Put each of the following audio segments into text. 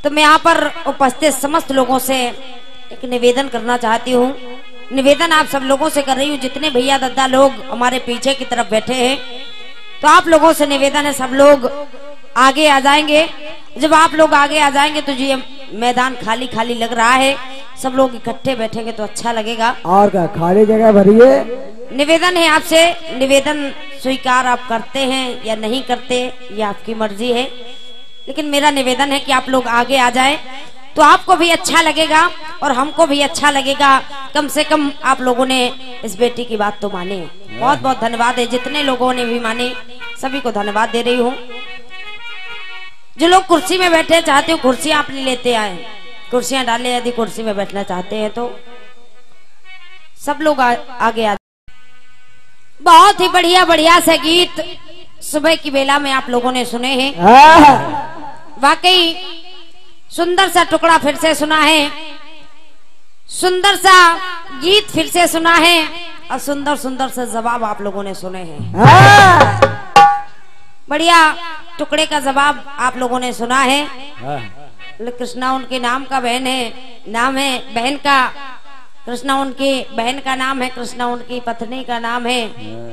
तो मैं यहाँ पर उपस्थित समस्त लोगों से एक निवेदन करना चाहती हूँ। निवेदन आप सब लोगों से कर रही हूँ, जितने भैया दादा लोग हमारे पीछे की तरफ बैठे हैं, तो आप लोगों से निवेदन है, सब लोग आगे आ जाएंगे। जब आप लोग आगे आ जाएंगे तो ये मैदान खाली खाली लग रहा है, सब लोग इकट्ठे बैठेंगे तो अच्छा लगेगा। और क्या, खाली जगह भरिए। निवेदन है आपसे, निवेदन स्वीकार आप करते हैं या नहीं करते ये आपकी मर्जी है, लेकिन मेरा निवेदन है कि आप लोग आगे आ जाएं तो आपको भी अच्छा लगेगा और हमको भी अच्छा लगेगा। कम से कम आप लोगों ने इस बेटी की बात तो माने। बहुत बहुत धन्यवाद है, जितने लोगों ने भी माने सभी को धन्यवाद दे रही हूँ। जो लोग कुर्सी में बैठे चाहते हो कुर्सियां अपनी लेते आए, कुर्सियां डाले, यदि कुर्सी में बैठना चाहते हैं तो सब लोग आगे आ। बहुत ही बढ़िया बढ़िया से गीत सुबह की बेला में आप लोगों ने सुने हैं। वाकई सुंदर सा टुकड़ा फिर से सुना है, सुंदर सा गीत फिर से सुना है और सुंदर सुंदर से जवाब आप लोगों ने सुने हैं। बढ़िया टुकड़े का जवाब आप लोगों ने सुना है। कृष्णा उनके नाम का बहन है, नाम है बहन का, कृष्णा उनकी बहन का नाम है, कृष्णा उनकी पत्नी का नाम है।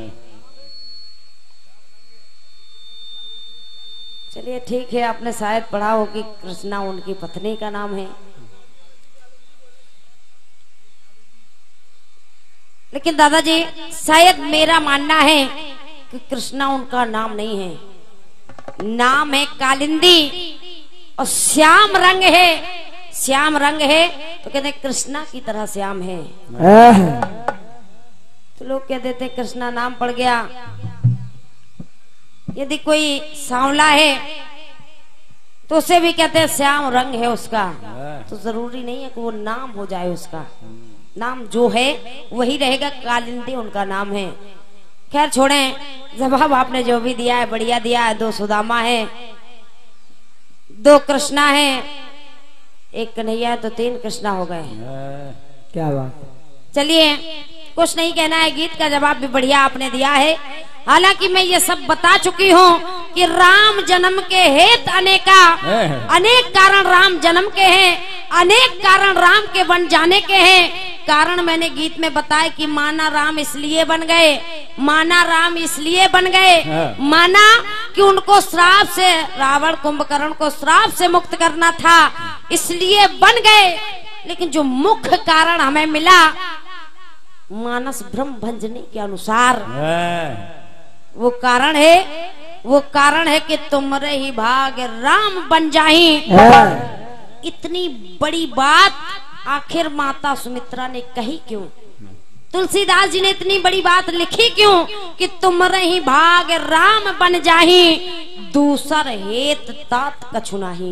चलिए ठीक है, आपने शायद पढ़ा हो कि कृष्णा उनकी पत्नी का नाम है, लेकिन दादाजी शायद मेरा मानना है कि कृष्णा उनका नाम नहीं है, नाम है कालिंदी और श्याम रंग है। श्याम रंग है तो कहते कृष्णा की तरह श्याम है। तो लोग कह देते कृष्णा नाम पड़ गया। यदि कोई सांवला है तो उसे भी कहते हैं श्याम रंग है उसका, तो जरूरी नहीं है कि वो नाम हो जाए, उसका नाम जो है वही रहेगा। कालिंदी उनका नाम है। खैर छोड़ें, जवाब आपने जो भी दिया है बढ़िया दिया है। 2 सुदामा है, 2 कृष्णा है, 1 कन्हैया है, तो 3 कृष्णा हो गए। क्या बात। चलिए कुछ नहीं कहना है, गीत का जवाब भी बढ़िया आपने दिया है। हालांकि मैं ये सब बता चुकी हूँ कि राम जन्म के हेत अनेका, अनेक कारण राम जन्म के हैं, अनेक कारण राम के बन जाने के हैं। कारण मैंने गीत में बताया कि माना राम इसलिए बन गए, माना राम इसलिए बन गए, माना कि उनको श्राप से, रावण कुंभकर्ण को श्राप से मुक्त करना था इसलिए बन गए। लेकिन जो मुख्य कारण हमें मिला मानस भ्रम भंजनी के अनुसार, वो कारण है कि तुम्हारे ही भाग राम बन जाही। इतनी बड़ी बात आखिर माता सुमित्रा ने कही क्यों? तुलसीदास जी ने इतनी बड़ी बात लिखी क्यों कि तुम्हारे ही भाग राम बन जाही, दूसर हेत तात कछु नाही।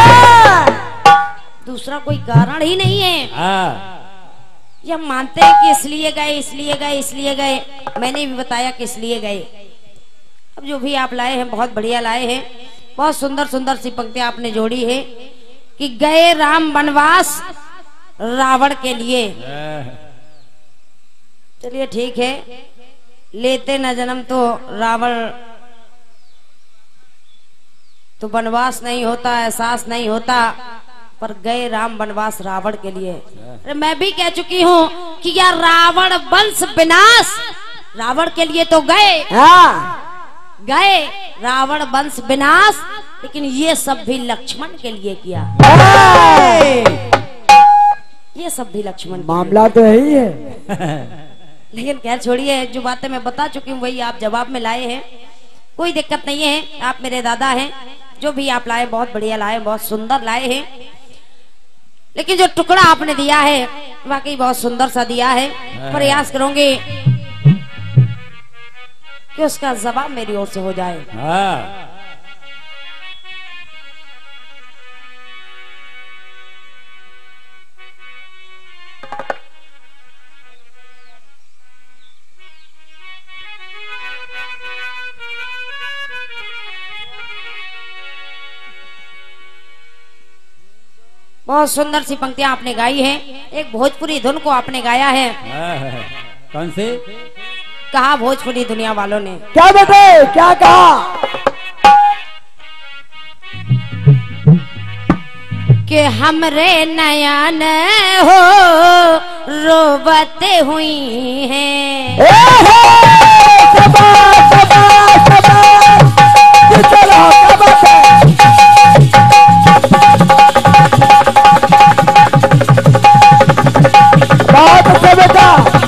दूसरा कोई कारण ही नहीं है। ये हम मानते हैं कि इसलिए गए, इसलिए गए, इसलिए गए। मैंने भी बताया कि इसलिए गए। अब जो भी आप लाए हैं बहुत बढ़िया लाए हैं, बहुत सुंदर सुंदर सी पंक्तियां आपने जोड़ी है कि गए राम वनवास रावण के लिए। चलिए ठीक है, लेते न जन्म तो रावण तो वनवास नहीं होता, एहसास नहीं होता, पर गए राम वनवास रावण के लिए। अरे मैं भी कह चुकी हूँ कि यार रावण वंश विनाश, रावण के लिए तो गए, गए रावण वंश विनाश, लेकिन ये सब भी लक्ष्मण के लिए किया। ये सब भी लक्ष्मण, मामला तो यही है। लेकिन खैर छोड़िए, जो बातें मैं बता चुकी हूँ वही आप जवाब में लाए हैं, कोई दिक्कत नहीं है। आप मेरे दादा हैं, जो भी आप लाए बहुत बढ़िया लाए, बहुत सुंदर लाए हैं। लेकिन जो टुकड़ा आपने दिया है वाकई बहुत सुंदर सा दिया है। प्रयास करूंगी कि उसका जवाब मेरी ओर से हो जाए। बहुत सुंदर सी पंक्तियां आपने गाई हैं। एक भोजपुरी धुन को आपने गाया है। कौन सी? कहा भोजपुरी दुनिया वालों ने, क्या बेटे क्या कहा? कि हमरे नयन हो रोबते हुई हैं। बहुत अच्छा बेटा।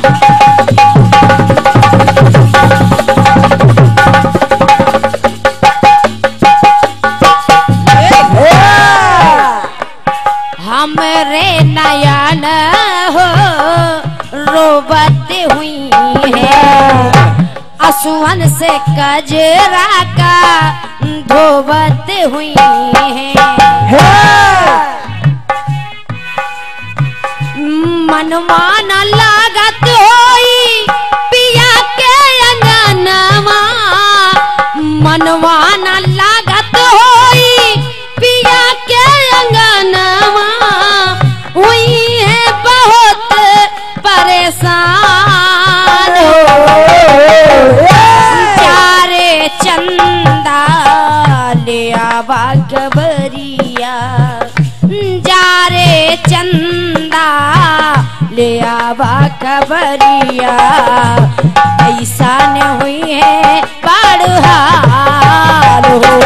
हमरे नयन हो रोबते हुई है, असुवन से कजरा का धोबते हुई है। मनमान लागत होई पिया के अंगनवा, मनमान लागत होई पिया के अंगनवा, हुई है बहुत परेशान हो। चारे चंदा ले आवा खबरिया, जा रे चंदा ले आवा खबरिया, ऐसा न हुई है बाढ़हार हो।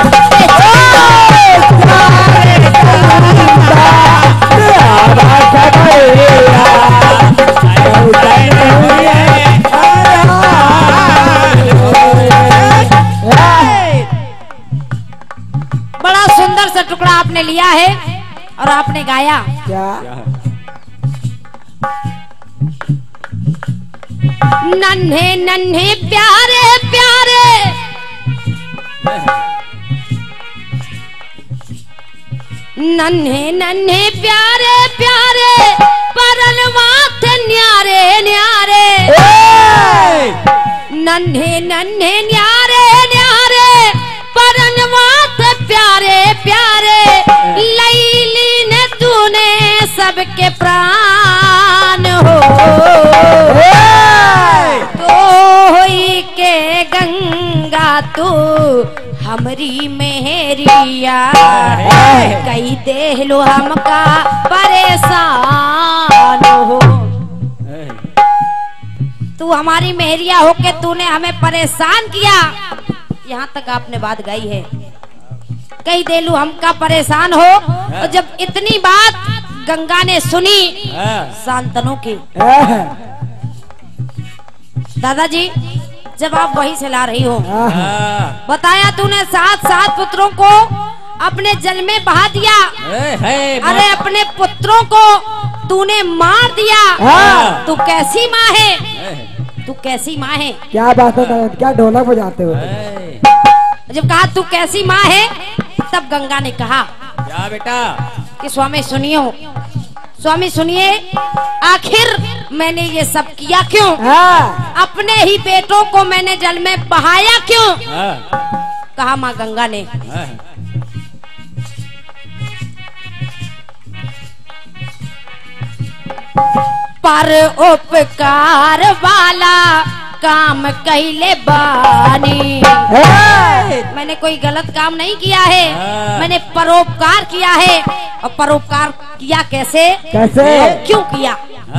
बड़ा सुंदर सा टुकड़ा आपने लिया है और आपने गाया क्या? नन्हे नन्हे प्यारे प्यारे, नन्हे नन्हे प्यारे प्यारे, परनवा थे न्यारे न्यारे, नन्हे नन्हे न्यारे न्यारे, परनवा थे प्यारे प्यारे, लैली ने तूने सबके प्राण हो। तो होई के गंगा तू हमरी मेहरिया, कई दे लो हमका परेशान हो। तू हमारी मेहरिया होके तूने हमें परेशान किया। यहाँ तक आपने बात गाई है, कई दे लो हमका परेशान हो। और जब इतनी बात गंगा ने सुनी शांतनु की, दादाजी जब आप वही से ला रही हो, बताया तूने 7 पुत्रों को अपने जल में बहा दिया, अरे अपने पुत्रों को तूने मार दिया। तू कैसी माँ है, तू कैसी माँ है? क्या बात है, क्या ढोलक बजाते हो? जब कहा तू कैसी माँ है, तब गंगा ने कहा क्या बेटा कि स्वामी सुनियो, स्वामी सुनिए, आखिर मैंने ये सब किया क्यों? अपने ही बेटों को मैंने जल में बहाया क्यों? कहा माँ गंगा ने, पर उपकार वाला काम कहले बानी। मैंने कोई गलत काम नहीं किया है, मैंने परोपकार किया है। और परोपकार किया कैसे? कैसे? क्यों किया?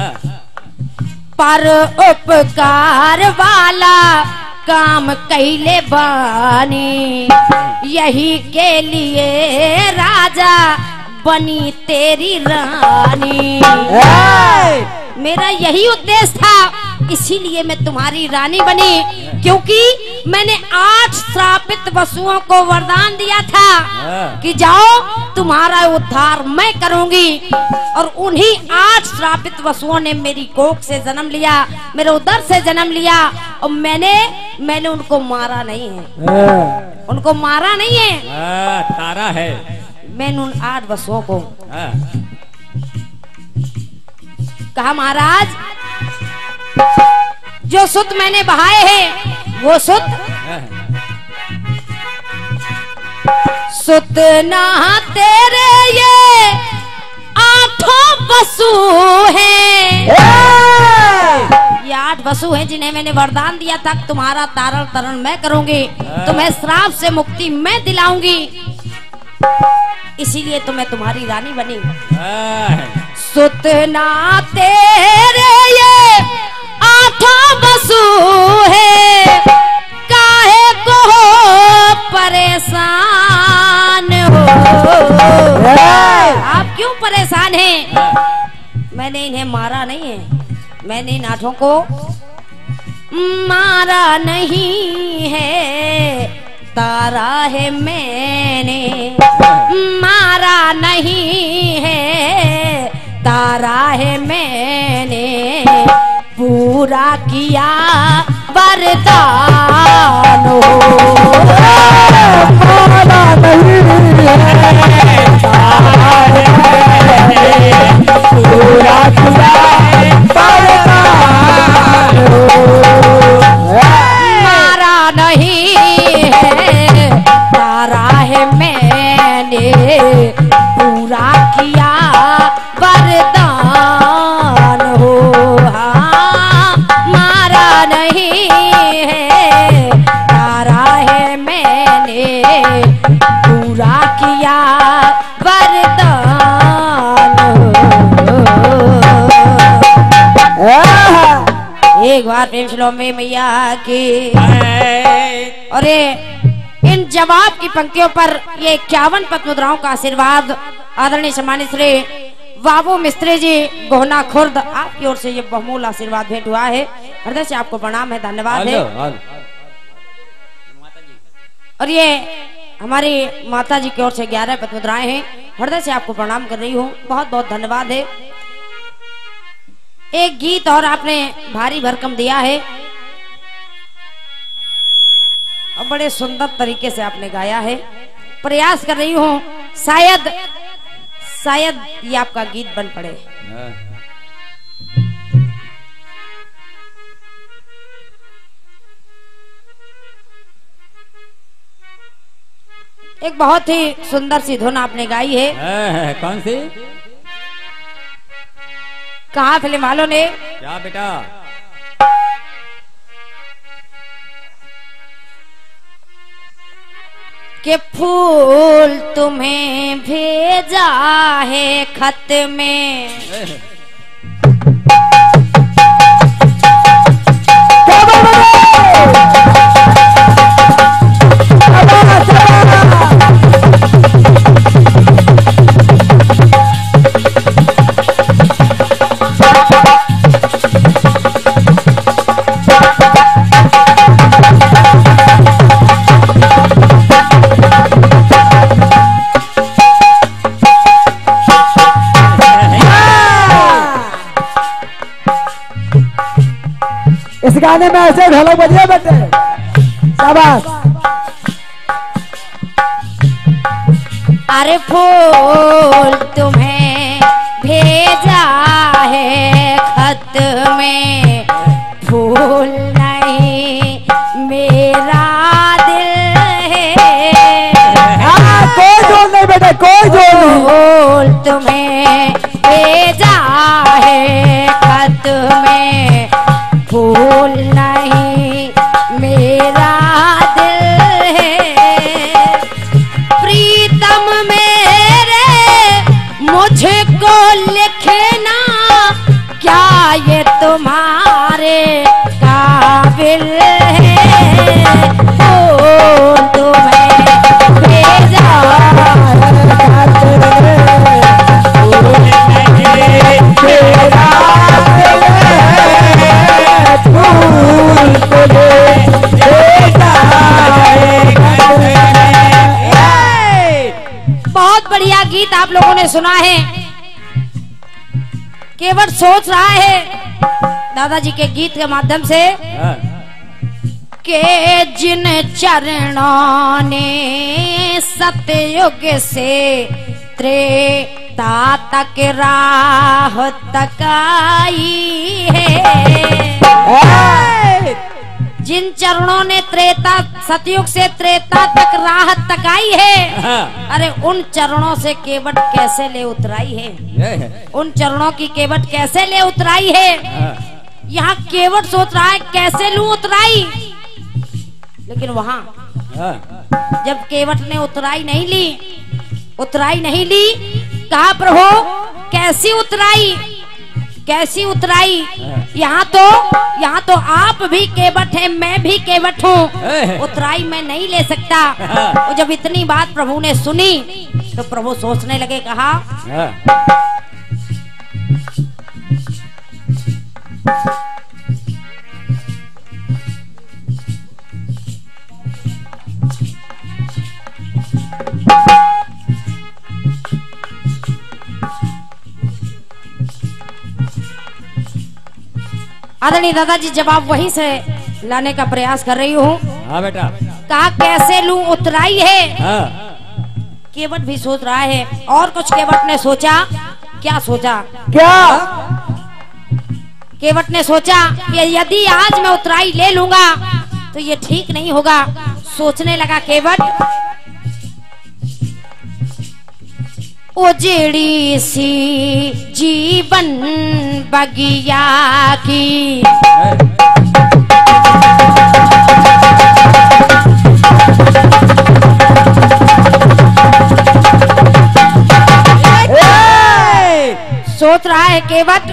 पर उपकार वाला काम कहले बानी, यही के लिए राजा बनी तेरी रानी। मेरा यही उद्देश्य था, इसीलिए मैं तुम्हारी रानी बनी, क्योंकि मैंने 8 श्रापित वसुओं को वरदान दिया था कि जाओ तुम्हारा उद्धार मैं करूंगी। और उन्हीं 8 श्रापित वसुओं ने मेरी कोख से जन्म लिया, मेरे उदर से जन्म लिया। और मैंने उनको मारा नहीं है, उनको मारा नहीं है, तारा है। मैंने उन 8 वसुओं को कहा, महाराज जो सुत मैंने बहाए हैं वो सुत ना तेरे ये 8 वसु हैं। ये 8 वसु हैं जिन्हें मैंने वरदान दिया था, तुम्हारा तारण तरण मैं करूंगी, तुम्हें श्राप से मुक्ति मैं दिलाऊंगी। इसीलिए तो मैं तुम्हारी रानी बनी। सुतना तेरे ये आठों बसू है, काहे को हो परेशान हो। आप क्यों परेशान हैं? मैंने इन्हें मारा नहीं है, मैंने इन आठों को मारा नहीं है, तारा है मैंने, मारा नहीं है, तारा है मैंने, पूरा किया वरदान हो। मारा नहीं है, तारा है मैंने, पूरा किया वरदान हो। मारा नहीं है, तारा है मैंने, पूरा किया वरदान हो। हाँ, मारा नहीं है, तारा है मैंने, पूरा किया वरदान हो। एक बार प्रेम श्लोक में मैया की। और ये इन जवाब की पंक्तियों पर ये 51 पद्मुद्राओं का आशीर्वाद आदरणीय सम्मानित श्री बाबू मिस्त्री जी गोहना खुर्द, आपकी ओर से ये बहुमूल्य आशीर्वाद भेंट हुआ है। हृदय से आपको प्रणाम है, धन्यवाद है। और ये हमारी माता जी की ओर से 11 पद्मुद्राएं हैं, हृदय से आपको प्रणाम कर रही हूँ, बहुत बहुत धन्यवाद है। एक गीत और आपने भारी भरकम दिया है और बड़े सुंदर तरीके से आपने गाया है। प्रयास कर रही हूँ, शायद ये आपका गीत बन पड़े। एक बहुत ही सुंदर सी धुन आपने गाई है। कौन सी? कहा फिल्म वालों ने? क्या बेटा? के फूल तुम्हें भेजा है खत में, इस गाने में ऐसे ढोलक बजिए बेटे, शाबाश। अरे फूल तुम्हें भेजा है खत में, फूल नहीं मेरा दिल है। कोई जोड़ नहीं बेटे, कोई जोड़ नहीं। फूल तुम्हें भेजा है खत में, फूल नहीं मेरा दिल है। प्रीतम मेरे मुझको लिखना, क्या ये तुम्हारे काबिल है। फूल तुम्हें भेजा बहुत बढ़िया गीत आप लोगों ने सुना है। केवट सोच रहा है दादाजी के गीत के माध्यम से के जिन चरणों ने सतयुग से त्रेता तक राह तकाई है। जिन चरणों ने सतयुग से त्रेता तक राह तकाई है, अरे उन चरणों से केवट कैसे ले उतराई है, उन चरणों की केवट कैसे ले उतराई है। यहाँ केवट सोच रहा है कैसे लूं उतराई, लेकिन वहां जब केवट ने उतराई नहीं ली उतराई नहीं ली। कहा प्रभु कैसी उतराई, कैसी उतराई? यहाँ तो आप भी केवट हैं, मैं भी केवट हूँ, उतराई मैं नहीं ले सकता। और जब इतनी बात प्रभु ने सुनी तो प्रभु सोचने लगे। कहा आदरणीय दादाजी जवाब वहीं से लाने का प्रयास कर रही हूँ। हाँ बेटा। कहा कैसे लूं, उतराई है। हाँ। केवट भी सोच रहा है और कुछ केवट ने सोचा। क्या सोचा? क्या? केवट ने सोचा कि यदि आज मैं उतराई ले लूंगा तो ये ठीक नहीं होगा। सोचने लगा केवट, उजड़ी सी जीवन बगिया की, सोच रहा है केवट,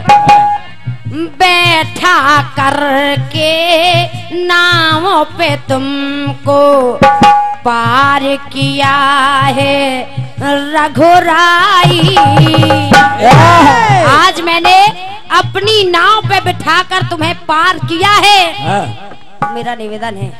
बैठा करके नावों पे तुमको पार किया है रघुराई। आज मैंने अपनी नाव पे बिठाकर तुम्हें पार किया है। मेरा निवेदन है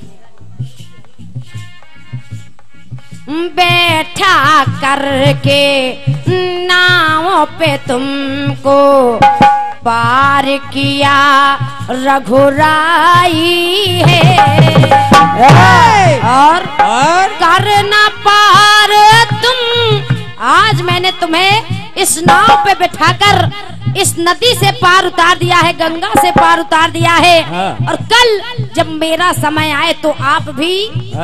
बैठा करके नाव पे तुमको पार किया रघुराई है। और करना पार तुम, आज मैंने तुम्हें इस नाव पे बिठाकर इस नदी से पार उतार दिया है, गंगा से पार उतार दिया है। और कल जब मेरा समय आए तो आप भी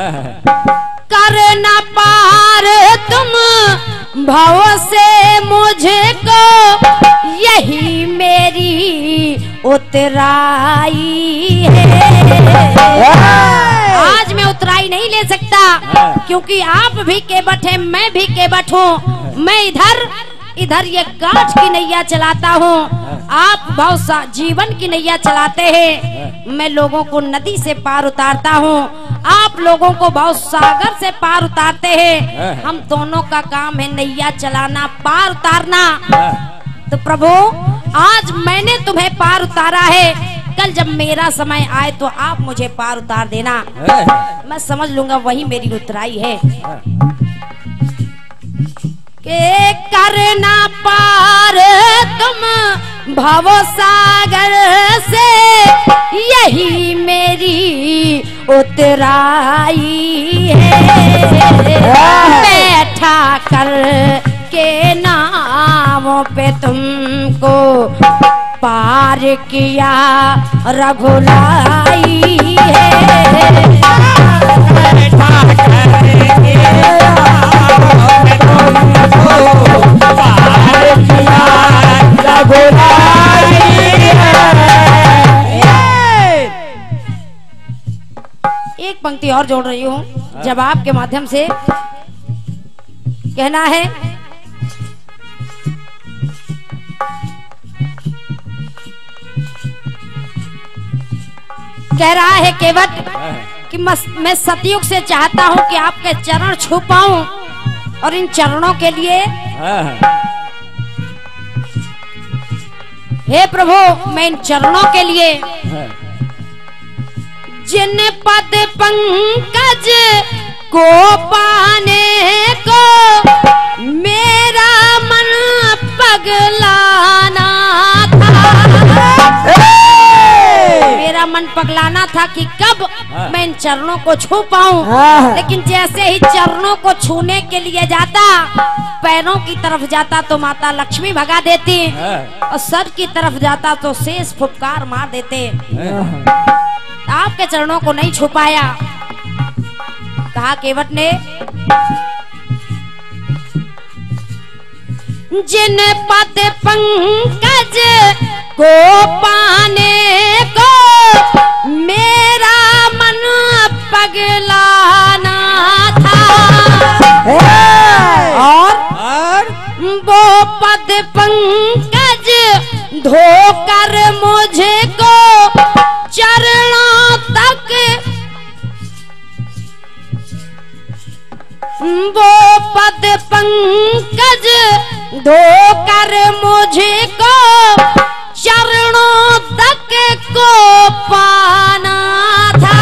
करना पार तुम भाव से मुझको, यही मेरी उतराई है। आज मैं उतराई नहीं ले सकता क्योंकि आप भी केवट हैं, मैं भी केवट हूँ। मैं इधर ये गांठ की नैया चलाता हूँ, आप भाव जीवन की नैया चलाते हैं। मैं लोगों को नदी से पार उतारता हूँ, आप लोगों को भाव सागर से पार उतारते हैं। हम दोनों का काम है नैया चलाना, पार उतारना। तो प्रभु आज मैंने तुम्हें पार उतारा है, कल जब मेरा समय आए तो आप मुझे पार उतार देना, मैं समझ लूंगा वही मेरी उतराई है। के करना पार तुम भव सागर से, यही मेरी उतराई है। बैठा कर के नावों पे तुमको पार किया रघुराई है। एक पंक्ति और जोड़ रही हूँ जवाब के माध्यम से। कहना है कह रहा है केवट कि मैं सतयुग से चाहता हूँ कि आपके चरण छू पाऊं, और इन चरणों के लिए हे प्रभु मैं इन चरणों के लिए जिन पद पंकज को पाने को मेरा मन पगलाना था। मेरा मन पगलाना था कि कब मैं इन चरणों को छू पाऊं, लेकिन जैसे ही चरणों को छूने के लिए जाता, पैरों की तरफ जाता तो माता लक्ष्मी भगा देती, और सर की तरफ जाता तो शेष फुफकार मार देते। आपके चरणों को नहीं छू पाया। कहा केवट ने जिन पद पंकज को पाने को मेरा मन पगलाना था। पद पंकज धोकर मुझे को चरणों तक, वो पद पंकज धोकर मुझे को चरणों तक को पाना था।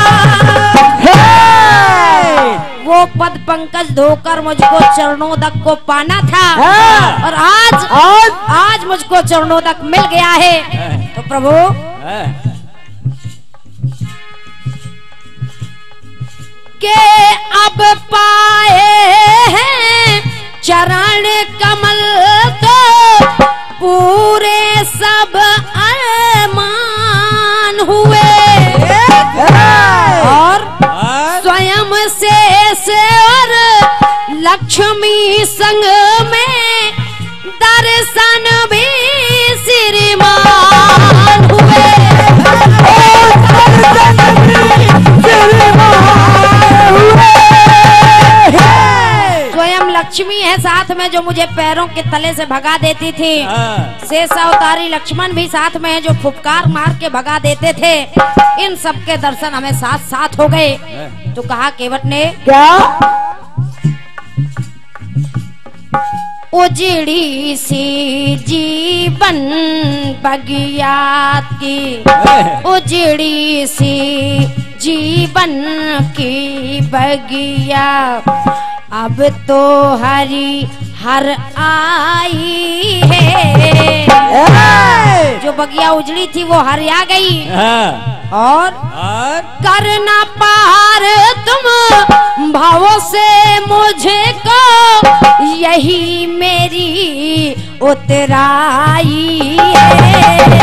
वो पद पंकज धोकर मुझको चरणों तक को पाना था और आज मुझको चरणों तक मिल गया है। तो प्रभु के अब पाए हैं चरण कमल तो पूरे सब अरमान हुए और स्वयं से और लक्ष्मी संग में दर्शन भी श्रीमान हुए। स्वयं लक्ष्मी है साथ में जो मुझे पैरों के तले से भगा देती थी। शेष अवतारी लक्ष्मण भी साथ में है जो फुफकार मार के भगा देते थे। इन सब के दर्शन हमें साथ साथ हो गए। तो कहा केवट ने क्या उजड़ी सी जीवन बगिया की, उजड़ी सी जीवन की बगिया अब तो हरी हर आई है। जो बगिया उजड़ी थी वो हरिया गई और करना पार तुम भावों से मुझे को यही मेरी उतराई है।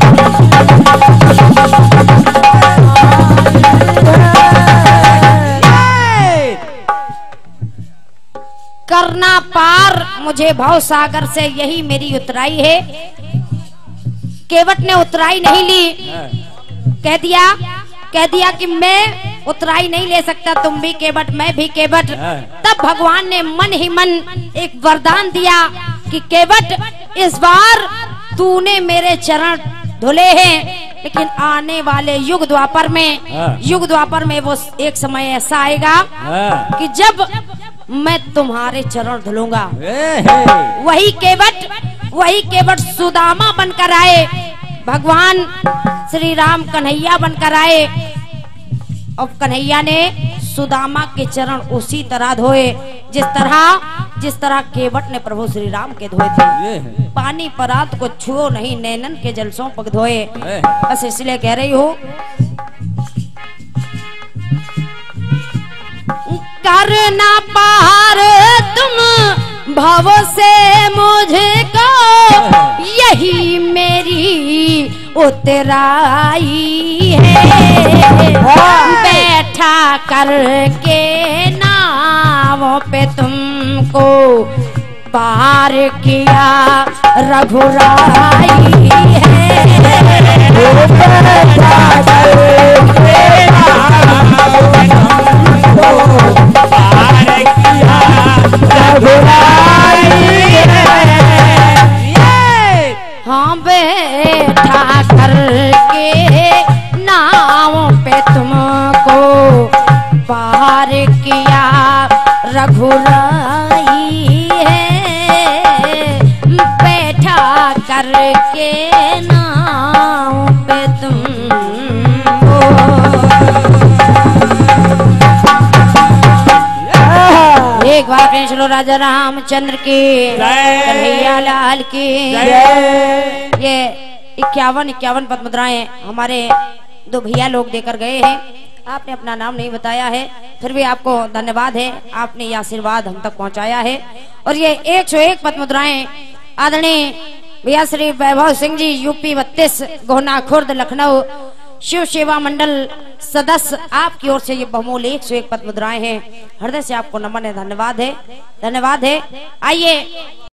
करना पार मुझे भव सागर से यही मेरी उतराई है। केवट ने उतराई नहीं ली, कह दिया कि मैं उतराई नहीं ले सकता, तुम भी केवट मैं भी केवट। तब भगवान ने मन ही मन एक वरदान दिया कि केवट इस बार तूने मेरे चरण धुले हैं, लेकिन आने वाले युग द्वापर में वो एक समय ऐसा आएगा कि जब मैं तुम्हारे चरण धुलूंगा। वही केवट सुदामा बनकर आए, भगवान श्री राम कन्हैया बनकर आए और कन्हैया ने सुदामा के चरण उसी तरह धोए जिस तरह केवट ने प्रभु श्री राम के धोए थे। पानी परात को छुओ नहीं, नैनन के जलसों पग धोए। बस इसलिए कह रही हूँ करना पार तुम भव से मुझे को यही मेरी उतराई है। बैठा करके नावों पे तुमको पार किया रघुराई है। हाँ बैठा करके नाव पे तुमको पार किया रघुराई है। बैठा करके नाव पे तुमको एक बार कहीं चलो राजा रामचंद्र की कन्हैया लाल की। ये 51 पद मुद्राएं हमारे दो भैया लोग देकर गए हैं। आपने अपना नाम नहीं बताया है, फिर भी आपको धन्यवाद है, आपने ये आशीर्वाद हम तक पहुंचाया है। और ये 101 पद मुद्राएं आदरणीय भैया श्री वैभव सिंह जी यूपी 32 गोहना खुर्द लखनऊ शिव सेवा मंडल सदस्य, आपकी ओर से ये बहुमूल्य 101 पद मुद्राएं हैं। हृदय से आपको नमन है, धन्यवाद है। आइए